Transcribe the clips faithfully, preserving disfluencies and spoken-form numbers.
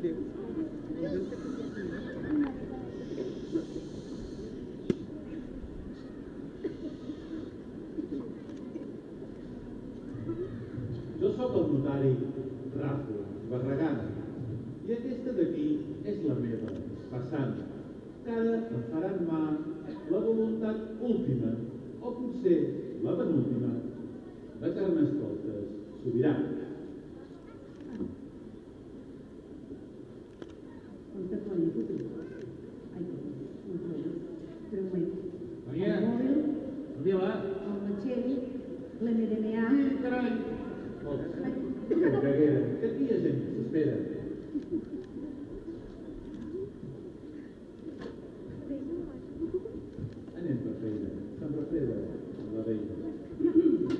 Jo sóc el notari Ràfol Barragana i aquesta d'aquí és la meva passada, que ara em farà en mà la voluntat última, o potser la penúltima, de Carnestoltes Sobirà. Maria, on dia va? El Matxell, l'M D M A... Sí, carai! Que caguera, que aquí hi ha gent que s'espera. Anem per feina, se'n refreda la veïna.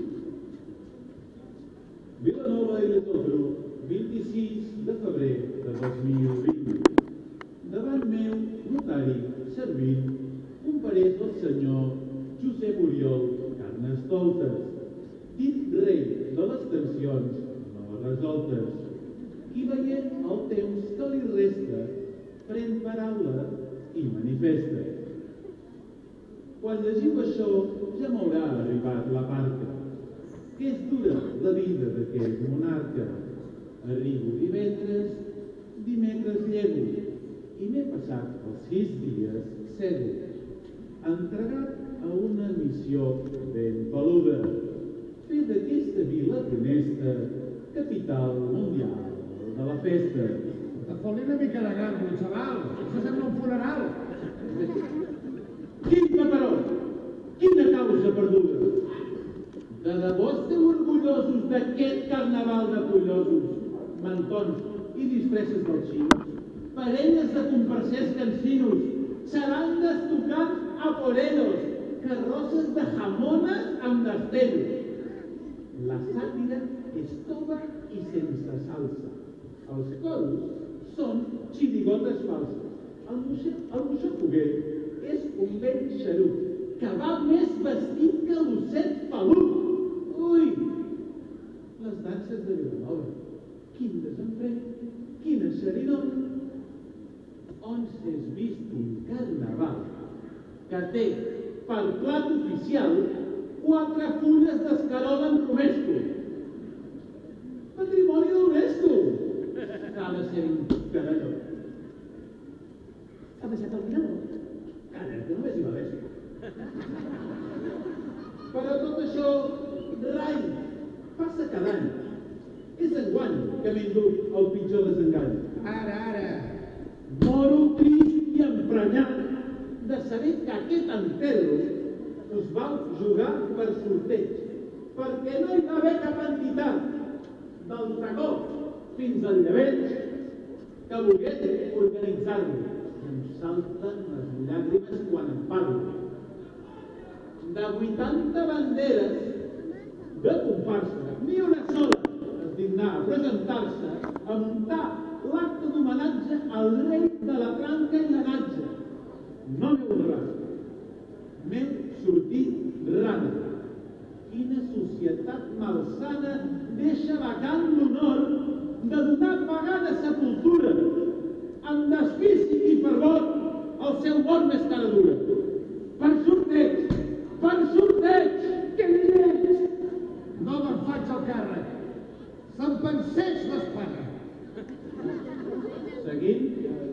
Vilanova i la Geltrú, vint-i-sis de febrer de dos mil vint. Davant meu, notari, servint, compareix el senyor Josep Oriol Carnestoltes, dit rei de les tensions no resoltes, i veient el temps que li resta, pren paraula i manifesta. Quan llegiu això, ja m'haurà arribat la parca, que és dura la vida d'aquest monarca. Arribo divendres, dimecres llego, i m'he passat els sis dies cego, entregat a una missió ben peluda, fer d'aquesta vila honesta capital mundial de la festa. Te fot-li una mica de garbo, xaval! Això sembla un funeral! Quin paperó! Quina causa perduda! De debò esteu orgullosos d'aquest carnaval de pollosos, mantons i disfresses dels xinos? Parelles de comparsers cansinos, xarandes tocant a poreros, carrosses de jamones amb destellos. La sàtira és tova i sense salsa. Els coros són xirigotes falses. El moixó foguer és un vell xarut que va més vestit que l'osset pelut. Ui! Les danses de Vilanova. Quin desenfrent, quina xerinor. On s'és vist un carnaval que té per plat oficial quatre fulles d'escarol amb romesco. Patrimoni de l'UNESCO! Ha de ser un caralló. Ha baixat el mirador. Calla, que només hi va l'esco. Però tot això, rai, passa cada any. És enguany que m'he endut el pitjor desengany. Ara, ara! Moro trist i emprenyat de saber que aquest enterro us vau jugar per sorteig, perquè no hi va haver cap entitat, del Tragó fins al Llebeig, que volgués organitzar-lo. Em salten les llàgrimes quan en parlo. De vuitanta banderes de comparsa, ni una sola es dignà a presentar-se a muntar l'acte d'homenatge al rei de la tranca i la gatja. No m'heu honrat. M'heu sortit rana. Quina societat malsana deixa vacant l'honor de donar pagada sepultura amb desfici i fervor al seu mort més cara dura. Per sorteig! Per sorteig! Què lleig! No me'n faig el càrrec. Se'n pensés l'espana. Seguint,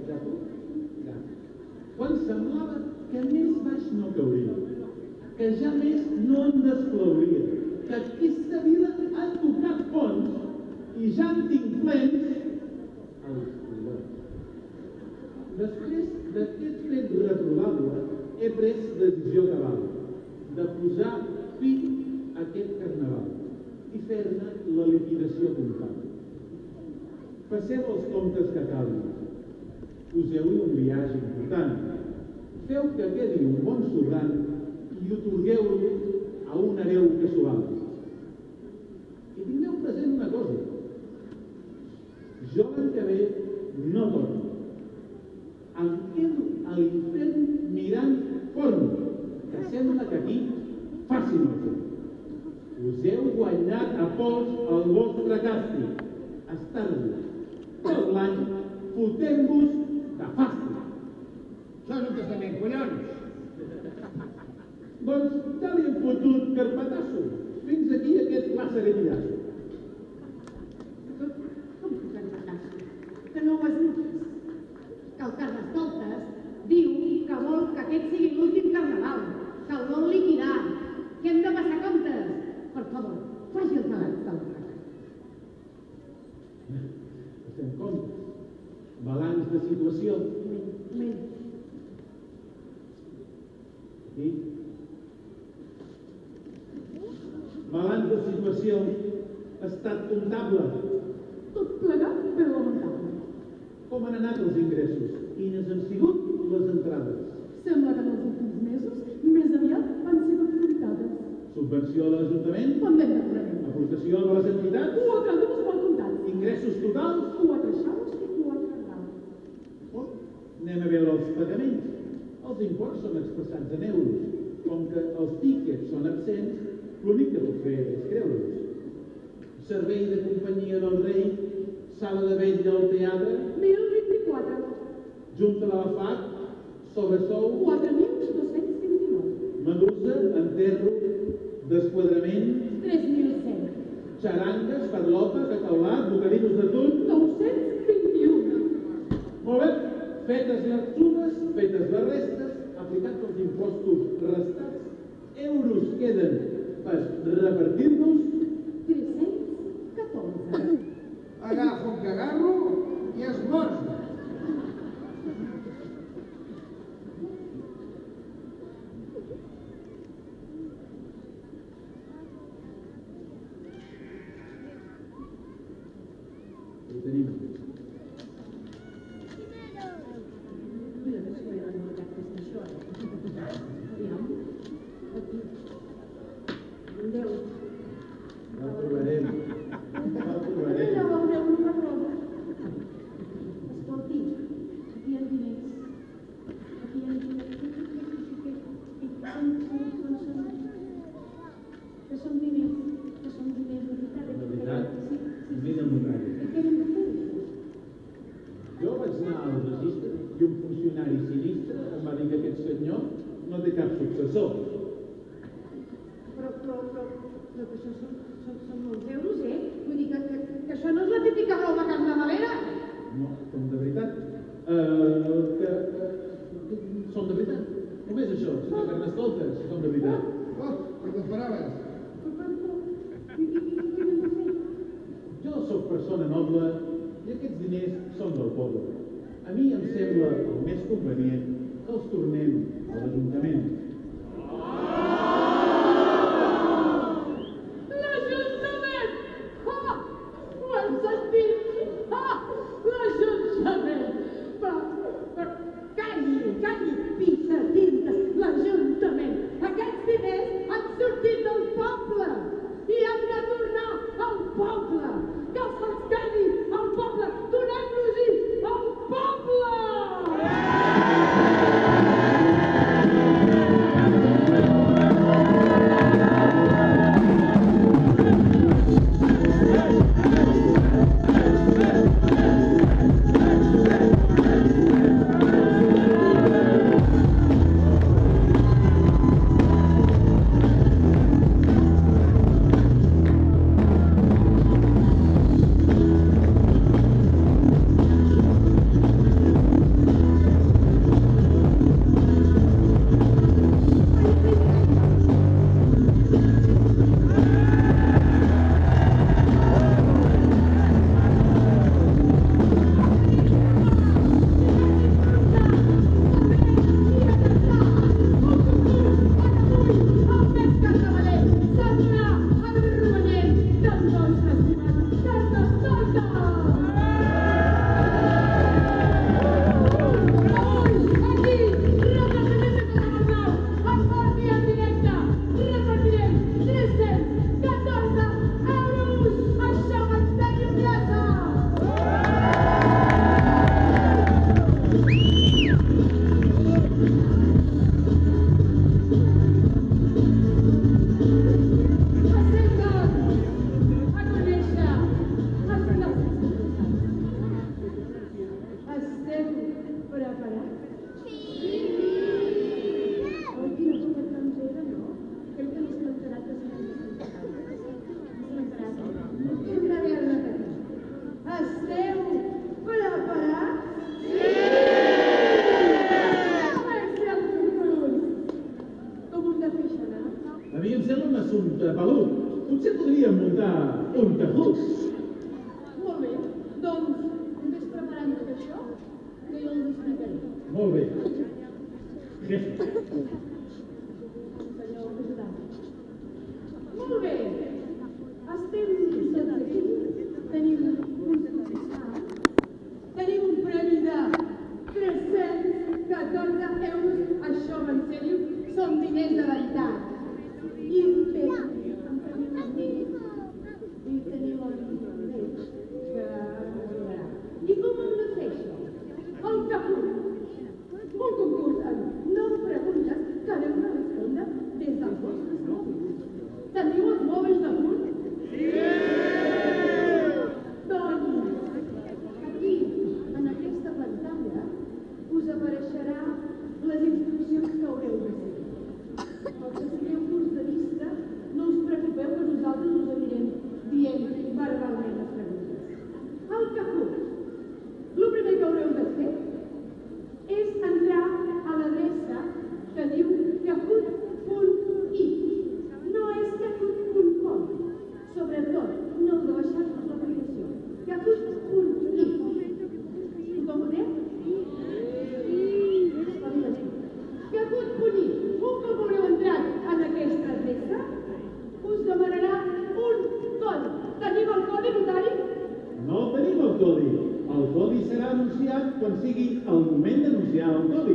quan semblava que més baix no cauria, que ja més no en desclouria, que aquesta vila ha tocat fons i ja en tinc plens els collons. Després d'aquest fet retrobable, he pres decisió cabal de posar fi a aquest carnaval i fer-ne la liquidació comptable. Passeu els comptes que calguin. Poseu-hi un viatge important. Feu que quedi un bon sobrant i otorgueu-lo a un hereu que s'ho valgui. I tingueu present una cosa. Jo l'any que ve no torno. Em quedo a l'infern mirant porno, que sembla que aquí facin el fet. Us heu guanyat a pols el vostre càstig. Estar-vos tot l'any dient-vos de fàstic. Això és un testament, collons. Doncs ja li hem fotut carpetasso. Fins aquí aquest laçaretillasso. Com que carpetasso? Que no ho has vist? Que el Carnestoltes diu que vol que aquest sigui l'últim carnaval, que el vol liquidar, que hem de passar comptes. Per favor, faci el balanç del regal. Passem comptes. Balanç de situació. Un moment. Aquí. Balanç de situació. Estat comptable. Tot plegat, però lamentable. Com han anat els ingressos? Quines han sigut les entrades? Sembla que en els últims mesos més aviat van ser confrontades. Subvenció de l'Ajuntament? Pendent de cobrament. Aportació de les entitats? Quatre dues mal comptats. Ingressos totals? Quatre xaus i quatre rals. Oh, anem a veure els pagaments. Els imports són expressats en euros. Com que els tíquets són absents, l'únic que puc fer és creure'ls. Servei de companyia del rei, sala de vetlla al teatre, Mil vint-i-quatre. junta de la F A C, sobresou, Quatre mil dos-cents vint-i-nou. medusa, enterro, desquadrament, Tres mil cent. xarangues, farlopa, cacaulat, bocadillos de tut. Nou-cents vint-i-un. Molt bé, fetes les sumes, fetes les restes, aplicats els impostos restats, euros queden per repartir-nos. Tres-cents catorze. Agafo el que agarro i esmorzo. Ho tenim. Mira que s'ho he demanat aquesta això. Aviam. Aquí. Un deu. Ja el trobarem. Ja el trobarem. Ja veureu una roba. Escolti, aquí hi ha diners. Aquí hi ha diners. Que són diners. Que són diners, de veritat. De veritat? Sí, sí. Mira el notari. Què hem de fer? Jo vaig anar al registre i un funcionari sinistre em va dir que aquest senyor no té cap successor. Però, però, però, però que això són, són, són molts euros, eh? Vull dir que, que, que això no és la típica roba carnavalera. No, són de veritat. Uh, que, que, són de veritat. Només això, senyor Carnestoltes, són de veritat. Oh, què t'esperaves? Però, però, però, i, i, i què hem de fer? Jo sóc persona noble i aquests diners són del poble. A mi em sembla el més convenient que els tornem a l'Ajuntament. L'Ajuntament! Ha! Ho hem sentit! Ha! L'Ajuntament! Però, però, calli, calli, pissa, tintes, l'Ajuntament! Aquests diners han sortit del poble i han de tornar al poble! Que se'ls quedi al poble! Donem-los-hi al poble! just. Molt bé, doncs, vés preparant tot això, que jo us explicaré. Molt bé. Jefe. Senyor ajudant. Molt bé, estem tots aquí, tenim un concursant, tenim un premi de tres-cents catorze euros, això en sèrio, són diners de veritat. I bé, en tenim un diners, i tenim el diners que ajudarà. I com hem de fer això? El caput. Un concursant, no preguntes que heu de respondre des dels vostres mòbils. Teniu els mòbils de punt? Sí! Doncs, aquí, en aquesta pantalla, us apareixerà les instruccions que haureu de seguir. El que sigueu punts de vista, no us preocupeu que nosaltres us anirem dient verbalment les preguntes. El caput. El primer que haureu de fer és entrar a l'adreça que diu kahoot punt i. No és kahoot punt com. Sobretot, no heu de baixar l'aplicació. kahoot punt i. Tothom ho té? kahoot punt i. Un cop haureu entrat en aquesta adreça, us demanarà un codi. Teniu el codi, notari? No tenim el codi. El codi serà anunciat quan sigui el moment d'anunciar el codi.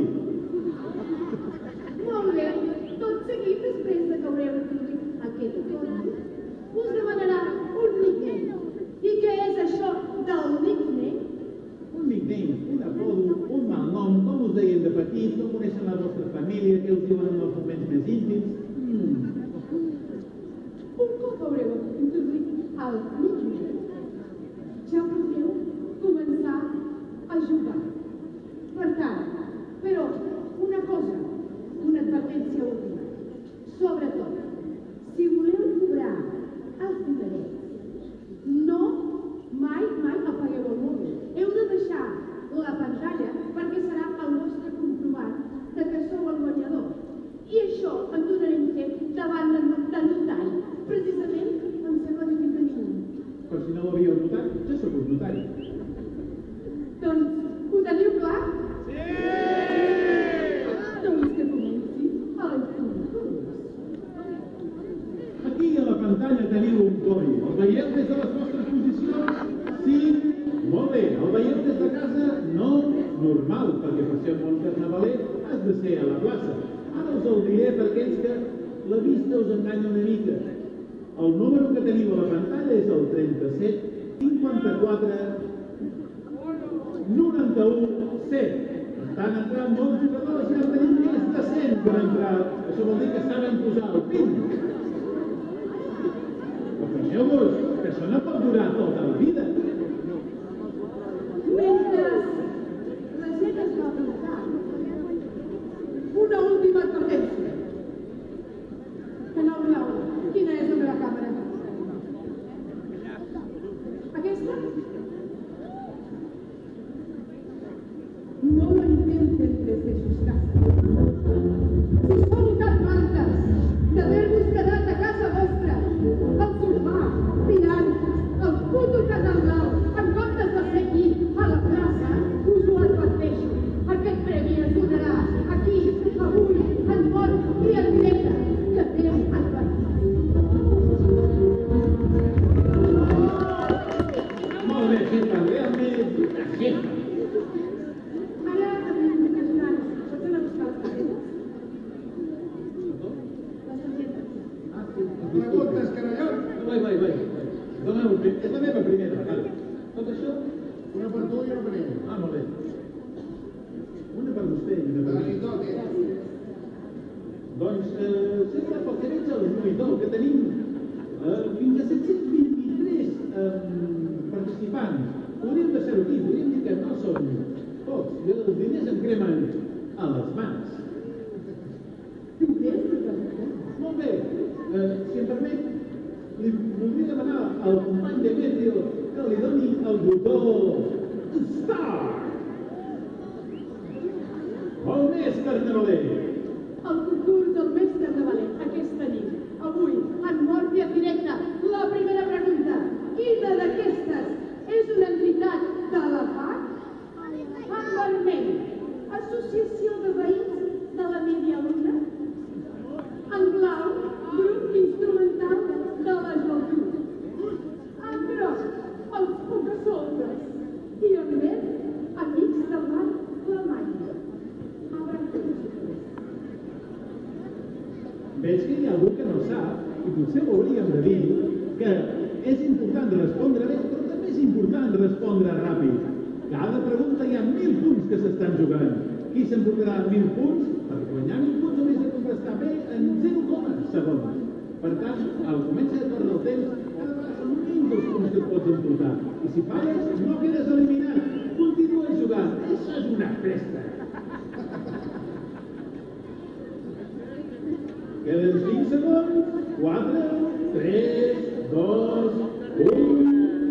Molt bé. Tot seguit, després de que haureu introduït aquest codi, us demanarà un nickname. I què és això del nickname? Un nickname, un apodo, un malnom, com us deien de petit, com coneixen la vostra família, què us diuen en els moments més íntims. Mm. Un cop haureu introduït el nickname, ja podeu començar a jugar. Per tant, però, una cosa, una advertència última. Sobretot, si voleu cobrar els diners, no mai, mai apagueu el mòbil. Heu de deixar la pantalla perquè serà el vostre comprovant de que sou el guanyador. I això en donarem fe davant del notari. Precisament, em sembla que aquí tenim un. Per si no ho havíeu notat, jo sóc un notari. Doncs, ho teniu clar? Sí! Doncs que comenci el concurs. Aquí a la pantalla teniu un codi. El veieu des de les vostres posicions? Sí? Molt bé. El veieu des de casa? No? Normal, perquè per ser un bon carnavaler has de ser a la plaça. Ara us el diré per aquells que la vista us enganya una mica. El número que teniu a la pantalla és el trenta-set cinquanta-quatre noranta-u set. Estan entrant molts jugadors, ja en tenim més de cent per entrar. Això vol dir que saben posar el pin. Apanyeu-vos, que això no pot durar tota la vida. Mentre la gent es va apuntar, una última advertència. Canal blau, quina és la meva càmera? Aquesta? No lo intenten desde sus casas. Si sou tan mantes d'haver-vos quedat a casa vostra, al sofà, mirant el puto canal blau, en comptes de ser aquí, a la plaça, us ho adverteixo. Aquest premi es donarà aquí, avui, en mort i en directe, que Déu advertit. Molt bé, Gepa, realment, la Gepa. Ara, amb les grans, pots anar a buscar les targetes? Les targetes. Ah, sí. Preguntes, carallot. Vai, vai, vai. Dóna un prim. És la meva primera. Vale. Tot això? Una per tu i una per ell. Ah, molt bé. Una per vostè i una per Dale, mi. tot, eh? Doncs, eh, sembla pel que veig el monitor que tenim eh, fins a set-cents vint-i-tres eh, participants. Podríem deixar-ho aquí, podríem dir que no són pocs. I els diners em cremen a les mans. Molt bé. Eh, si em permet, li voldria demanar al company Demetrio que li doni el botó Star. El més carnavaler. El concurs del més carnavaler, aquesta nit, avui, en mort i en directe. La primera pregunta. quina d'aquestes és una entitat de la P A C? En vermell, Associació de Veïns de la Mídia Luna. En blau, Grup Instrumental de la Geltrú. En groc, els Pocasoltes. I en verd, Amics del Mar La Manya. Veig que hi ha algú que no sap, i potser ho hauríem de dir, que és important respondre bé, però també és important respondre ràpid. Cada pregunta hi ha mil punts que s'estan jugant. Qui s'emportarà mil punts? Per guanyar mil punts només de contestar bé en zero coma segons. Per tant, al començar de tornar el temps, cada vegada són menys els punts que et pots emportar. I si falles, no quedes eliminat. Continues jugant. Això és una festa. Queden cinc segons. quatre, tres, dos, un...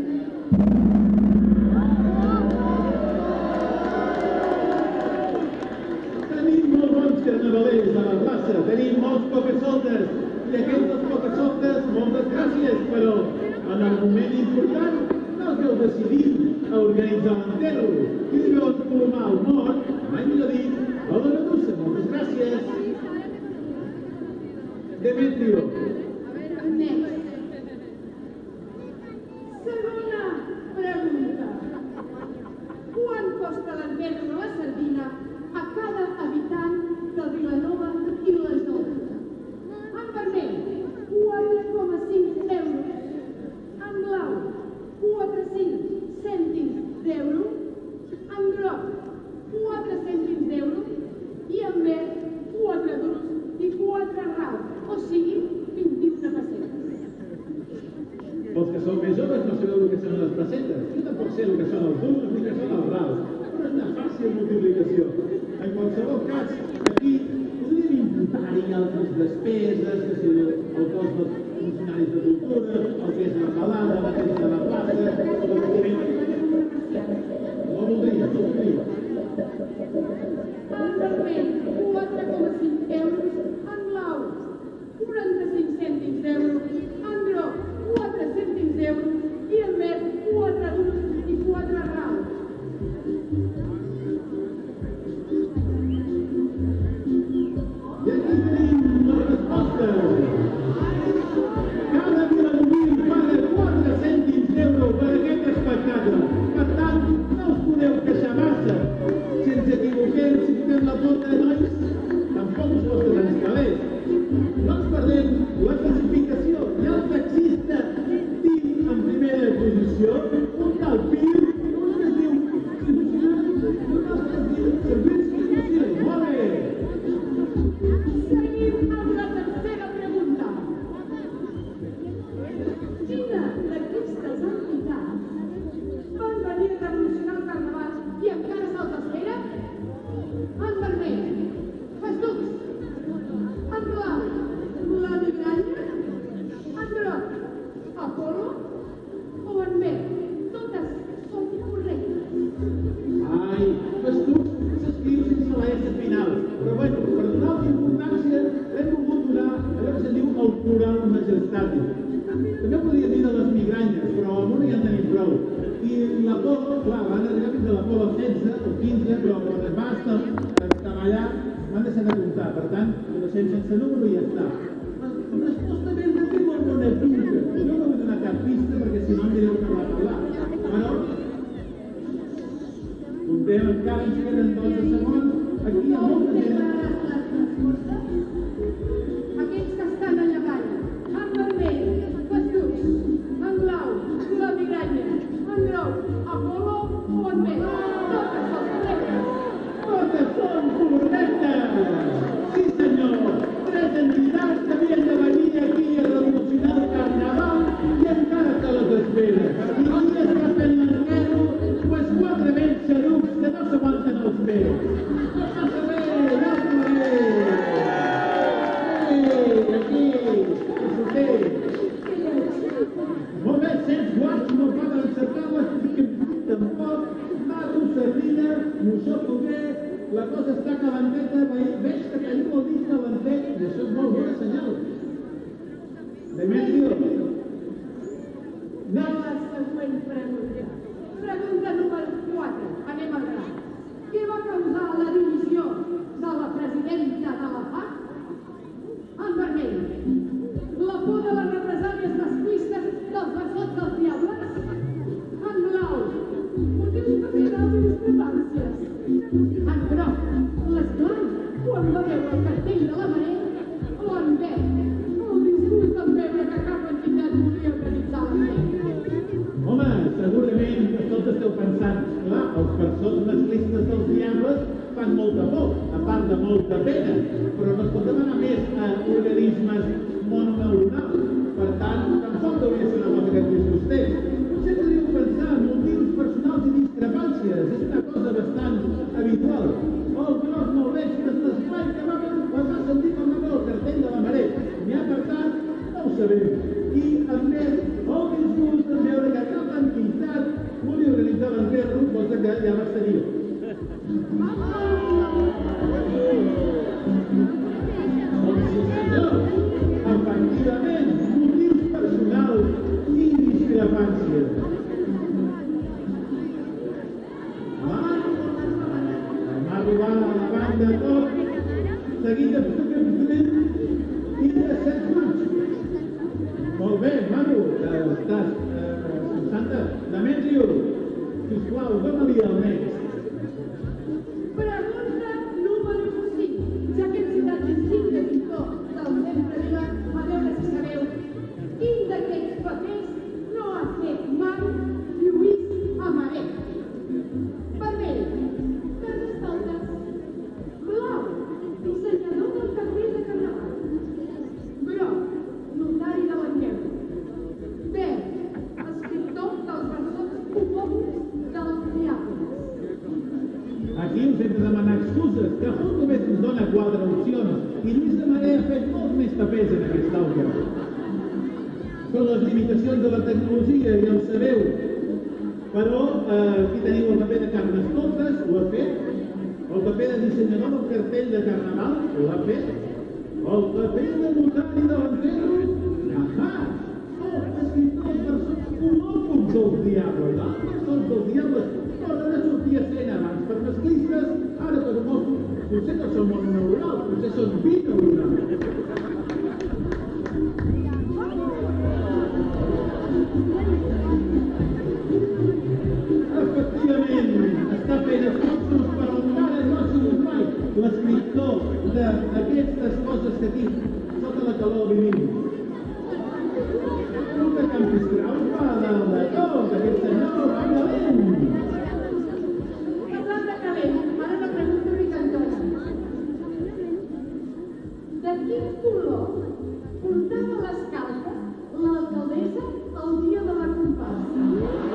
Carnavalers a la plaça, tenim molts pocasoltes i aquests dels pocasoltes, moltes gràcies, però en el moment important no us heu decidit a organitzar l'enterro i li veu colomar el mort, mai millor dit, a la Medusa, moltes gràcies. Demetrio. Segona pregunta. Quan costa l'enterro de la sardina a cada habitant de Vilanova i la Geltrú? En vermell, quatre coma cinc euros. En blau, quatre coma cinc cèntims d'euro. En groc, quatre cèntims d'euro. I en verd, quatre duros i quatre raus, o sigui, vint-i-una pessetes. Els que sou més joves no sabeu el que són les pessetes. Jo tampoc sé el que són els duros ni que són els raus, però és una fàcil multiplicació. En qualsevol cas, aquí podríem imputar-hi altres despeses, que si el cost dels funcionaris de cultura, el que és la calada, la festa de la plaça, el que no voldria, no voldria. En vermell, quatre coma cinc euros. En blau, quaranta-cinc cèntims d'euro. En groc, quatre cèntims d'euro. I en verd, quatre duros i quatre raus. I aquí tenim la resposta. Cada vilanoví paga quatre cèntims d'euro per aquest espectacle. Per tant, no us podeu queixar massa. Si ens equivoquem, si fotem la pota, nois, tampoc us costa tants calés. No ens perdem la classificació. Hi ha el taxista Tim en primera posició, un tal Pil, un que es diu Servici. Molt bé. Seguim amb la tercera pregunta. Quina d'aquestes entitats van venir a revolucionar el carnaval i encara se'ls espera? En vermell, Festucs. En blau, la Migranya. En groc, Apolo. O en verd, totes són correctes. Ai, Festucs s'escriu sense la S final. Però bueno, per donar-li importància, l'hem volgut donar allò que se'n diu el plural majestàtic. També podria dir de les migranyes, però amb una ja en tenim prou. I l'Apolo, clar, van arribar fins a l'Apolo setze o quinze, però quan es va estavellar van deixar de comptar. Per tant, ho deixem sense número i ja està. La resposta verda té molt bona pinta. Jo no vull donar cap pista perquè si no em direu que va parlar. Però comptem encara, ens queden dotze segons. Aquí hi ha molta gent. Aquests que estan allà avall. En vermell, Festucs. En blau, la Migranya. En groc, Apolo o en verd. Totes són correctes. Totes són correctes! Sí, senyor! Tres entitats que havien de venir aquí a revolucionar el carnaval i encara te les espera. I qui està fent l'enterro? Pues quatre vells xerucs que no s'aguanten els peus. No passa res, ja ho faré! Ei, aquí! Escolté! Molt bé, cent guards no poden encertar les tampoc. Mato, sardina, moixó foguer, la cosa està calenteta, veig que tenim el dit calentet, i això és molt bona senyal. Demetrio, De la següent pregunta. Pregunta número quatre. Anem al gra. Què va causar la dimissió de la presidenta de la F A C? En vermell. La por de les represàlies masclistes dels bessots dels diables? En blau. Motius personals i discrepàncies. En groc. L'esclar, quan va veure el cartell de la Marea? O en verd? El disgust en veure que cap entitat volia organitzar la Marea? Home, segurament que tots esteu pensant, clar, els persones masclistes dels diables fan molta por, a part de molta pena, però no es pot demanar més a organismes mononeuronals. Per tant, tampoc hauria de ser una cosa que ens disgustés. Potser podríeu pensar en motius personals i discrepàncies, és una cosa bastant habitual. Oh, el gros no veig des l'espai que va, va sentir quan va veure el cartell de la Marea. N'hi ha per tant, no ho sabem. I, a més, el disgust de veure que cap entitat volia organitzar l'enterro, cosa que ja va ser jo. Doncs sí, senyor, efectivament, motius personals i discrepàncies. M'ha arribat a la banda tot, seguit de fotografament i de set punts. Molt bé, Manu, estàs Santa, Demetrio, sisplau, dóna-li el next. Pregunta número cinc. Ja que hem citat l'insigne pintor del Sempre Vila, a veure si sabeu quin d'aquests papers no ha fet mai Lluís Amaret. Vermell, Carnestoltes. Blau, dissenyador del cartell de Carnaval. Groc, notari de l'Engueu. Verd, escriptor dels versos homòfols dels diables. Aquí us hem de demanar excuses, que Juan només ens dona quatre opcions i Lluís de Marea ha fet molts més papers en aquesta òpera. Són les limitacions de la tecnologia, ja ho sabeu. Però aquí teniu el paper de Carnestoltes, ho ha fet. El paper de dissenyador del cartell de Carnaval, ho ha fet. El paper de notari de l'enterro, ahà! Oh, escriptor dels versos homòfobs dels diables, els versos dels diables. Tornen a sortir a escena abans per masclistes, ara per homòfobs. Potser no són mononeuronals, potser són bineuronals. Efectivament, està fent esforços per encara no ha sigut mai l'escriptor d'aquestes coses que aquí, sota la calor vivim. Un de Campistrau va dalt de tot, aquest senyor va calent. Parlant de calent, ara una pregunta picantona. De quin color portava les calces l'alcaldessa el dia de la comparsa?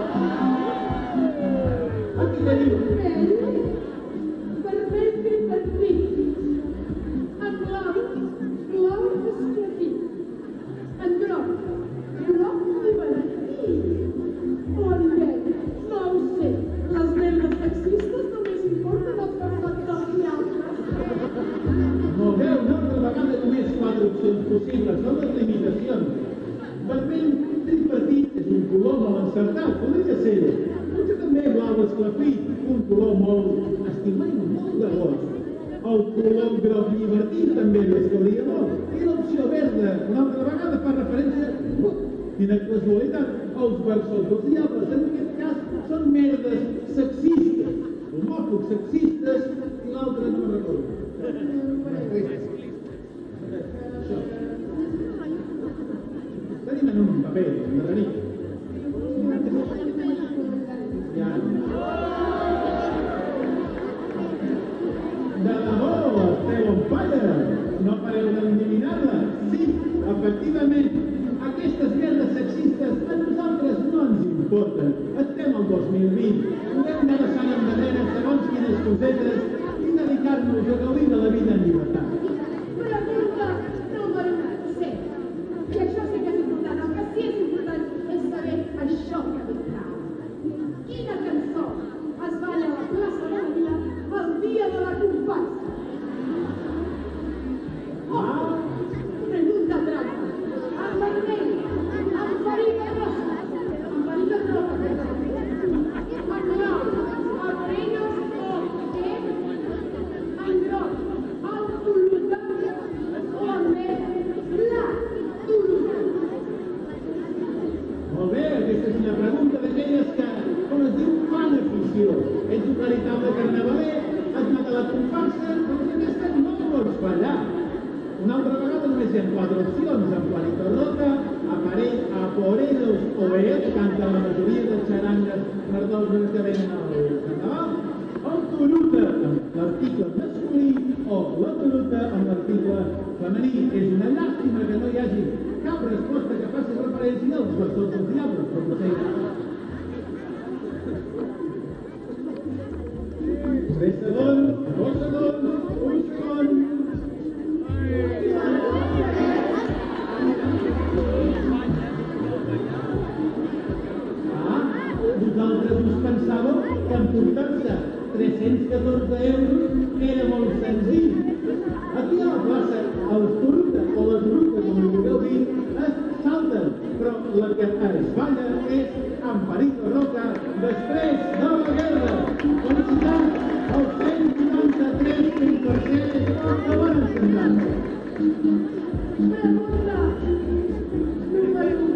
Aquí teniu. Vermell, vermell tripartit. En blau, blau esclafit. En groc, groc libertí. O en verd, no ho sé. Les negres taxistes només importen els persones dels diables. Molt bé, una altra vegada només quatre opcions possibles, són les limitacions. Vermell tripartit és un color molt encertat, podria ser. Potser també blau esclafit, un color molt estimat, molt de gos. El color groc llibertí també l'escauria molt. I l'opció verda, una altra vegada fa referència, uh, quina casualitat, als versos dels diables. En aquest cas són merdes sexistes, homòfobs sexistes, i l'altre no recordo. Això. Tenim en un paper, en darrerit. Ja. De debò, esteu on falla. No pareu d'eliminar-la. Sí, efectivament, aquestes merdes sexistes a nosaltres no ens importen. Estem al dos mil vint. Podem anar deixant endarrere segons quines cosetes i dedicar-nos a gaudir de la vida en llibertat. Pregunta número set. I això sí que és important. El que sí és important és saber això que vindrà. Quina cançó es balla a la plaça de la Vila el dia de la comparsa? Oh, pregunta trampa. En vermell, en farina rosa, Una altra vegada només hi ha quatre opcions. En Juanito Roca, aparell a Poreros o Beet, que canten la majoria de xarangues verdoses que venen al carnaval, el Turuta amb l'article masculí o la Turuta amb l'article femení. És una llàstima que no hi hagi cap resposta que faci referència als bastons dels diables, però potser tres segons, dos segons, un segon. Ah, vosaltres us pensàveu que emportar-se tres-cents catorze euros era molt senzill. Aquí a la plaça, el Turuta o la Turuta, com ho vulgueu dir, es salten, però la que es balla és Amparito Roca després de la guerra. Felicitats al cent vuitanta-tres per cent de bones semblances. Pregunta número u.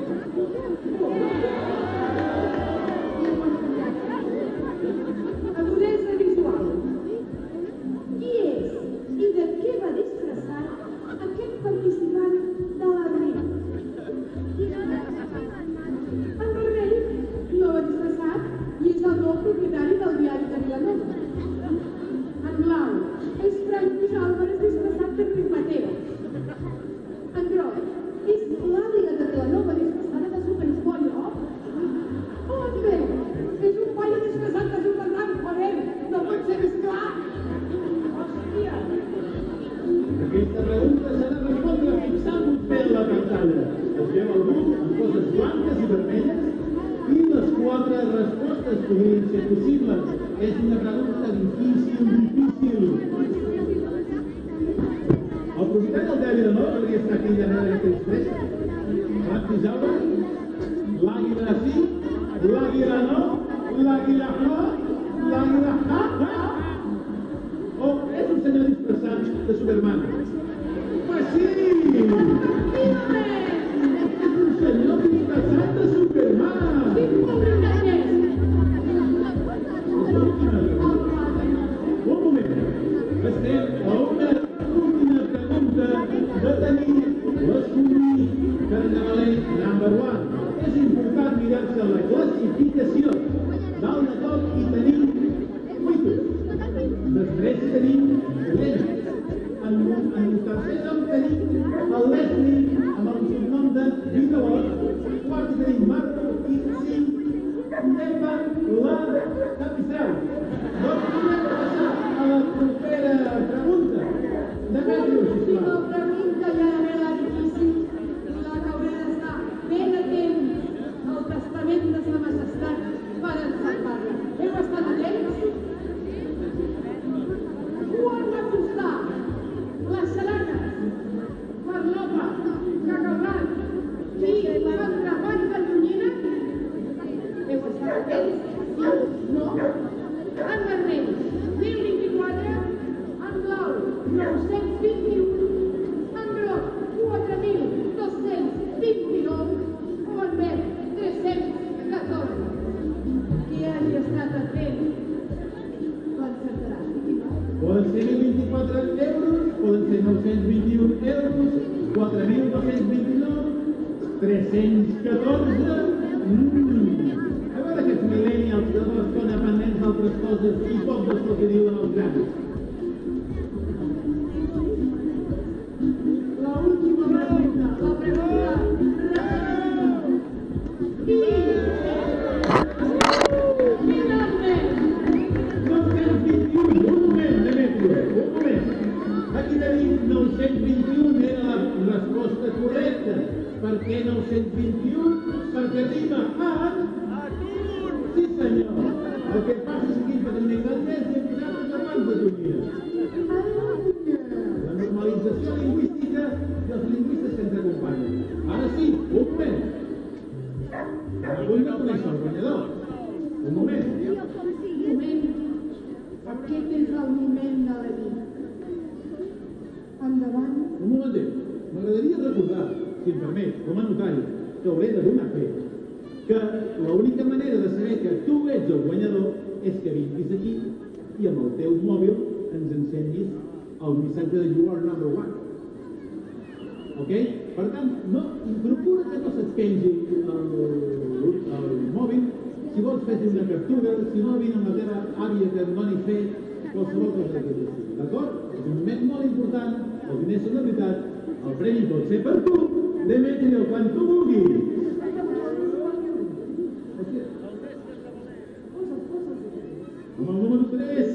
Agudesa visual. Qui és i de què va disfressat aquest participant de la riba? En Vermell no va disfressat i és el nou propietari del diari de Vilanova. En blau és Frank Pujol disfressat de Rick Mateo. En groc és l'àliga de Vilanova disfressada de Superspoiler. O en verd és un paio disfressat de Superman, joder, no pot ser més clar. Hòstia! Aquesta pregunta s'ha de respondre fixant-vos bé en la pantalla. Es veu algú amb coses blanques i vermelles i les quatre respostes podrien ser possibles. És una pregunta difícil, difícil. El propietari del diari de nou podria estar aquí darrere d'aquells tres. Frank Pujol, l'àguila sí, l'àguila no, l'àguila no, l'àguila ha, ha. O és un senyor disfressat de Superman. Pues sí! Un senyor disfressat de Superman! Quin pobre enganyés! Un moment. Estem a una última pregunta de tenir l'escollir carnavaler number one. És important mirar-se la classificació dalt de tot i tenir cuitos. Després tenim l'Elena. En, en el tercer lloc tenim el Leslie amb el subnom de Vidalot. Quart tenim Marco i cinc Nepa la Tapistrau. Doncs podem passar a la propera pregunta. Demetrio, sisplau. L'última pregunta ja era la difícil, la que hauré d'estar ben atents al testament de sa majestat per encertar-la. Heu estat atents? Quan va costar les xaranes, farlopa, cacaulat i entrepans de tonyina? Heu estat atents? Sí? No? En vermell, mil vint-i-quatre, en blau, nou-cents vint-i-u, en groc, quatre mil dos-cents vint-i-nou o en verd, tres-cents catorze. Qui hagi estat atent l'encertarà. Poden ser mil vint-i-quatre euros, poden ser nou-cents vint-i-un euros, quatre mil dos-cents vint-i-nou, tres-cents catorze... Mmm... A veure aquests millennials de l'estona pendents d'altres coses i poc del que diuen els grans. L'última pregunta, la pregunta referenda. I... finalment! nou-cents vint-i-un, un moment, Demetrio, un moment. Aquí tenim nou-cents vint-i-un, era la resposta correcta. Per què nou-cents vint-i-un? Perquè rima amb... Sí, senyor. El que passa és que aquí per l'inglès hem posat els abans de tonyina. La normalització lingüística i els lingüistes que ens acompanyen. Ara sí, un moment. Avui no coneix el guanyador. Un moment. Un moment. Aquest és el moment de la vida. Endavant. Un momentet. M'agradaria recordar, si em permet, com a notari, que hauré de donar fe, que l'única manera de saber que tu ets el guanyador és que vinguis aquí i amb el teu mòbil ens ensenyis el missatge de You are number one. ok? Per tant, no, procura que no se't pengi el, el mòbil. Si vols fer-hi una captura, si no, vine amb la teva àvia que et doni fer qualsevol cosa que sigui. D'acord? És un moment molt important, els diners són de veritat, el premi pot ser per tu, Demetrio, quan tu vulguis. Amb el número tres.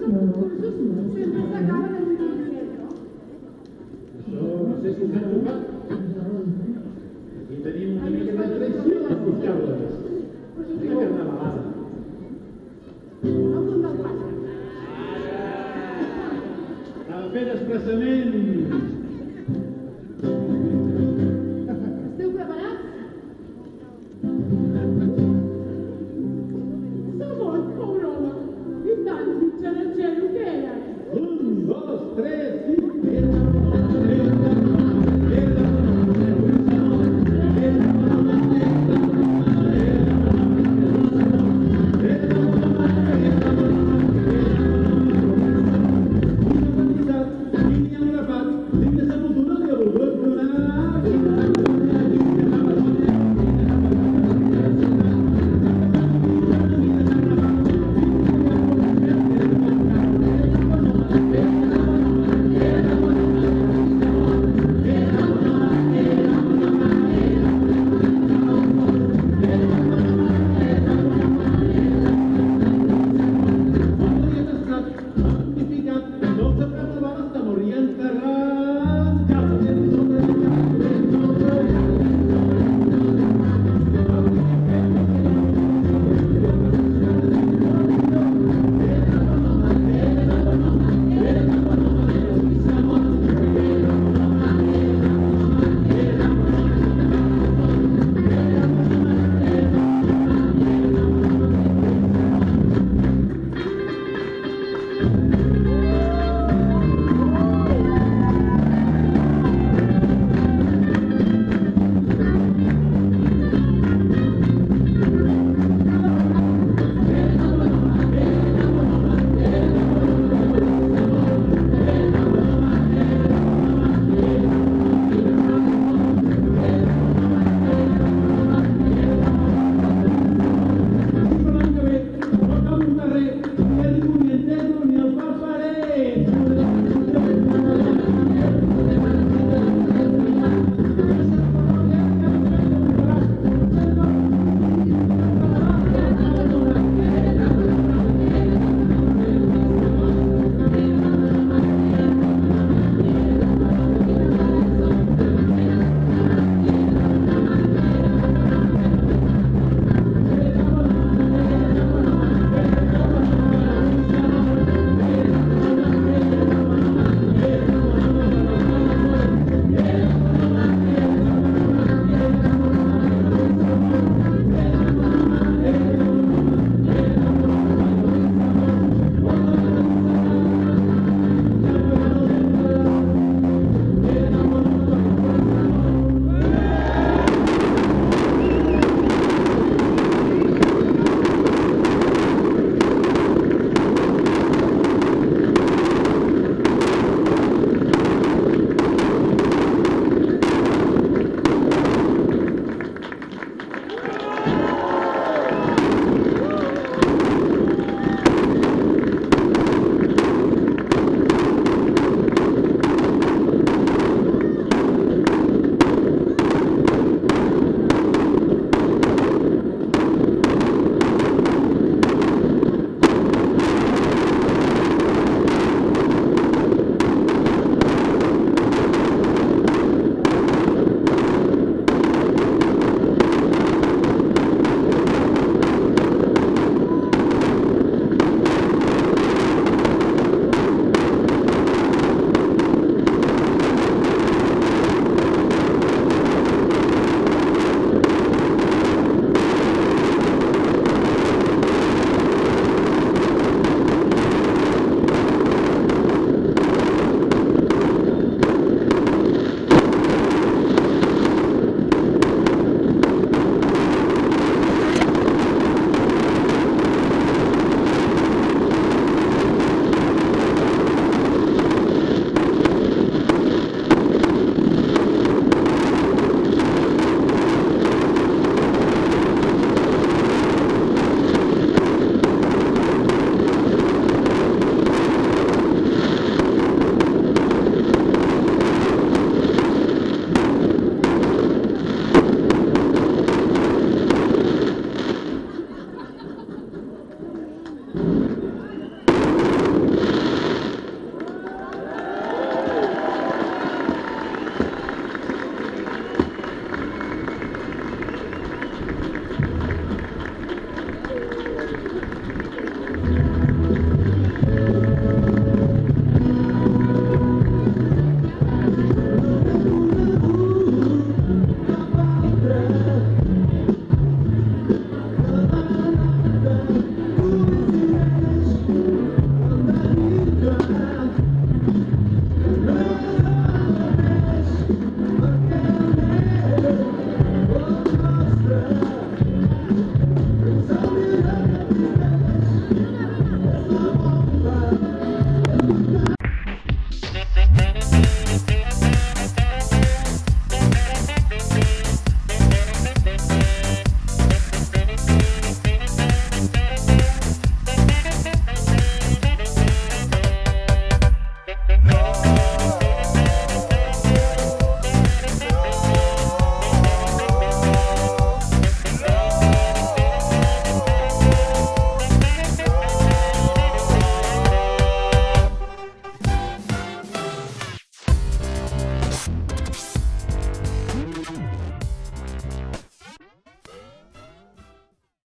Sempre s'acaben en un centre. Això no sé si s'ha tocat.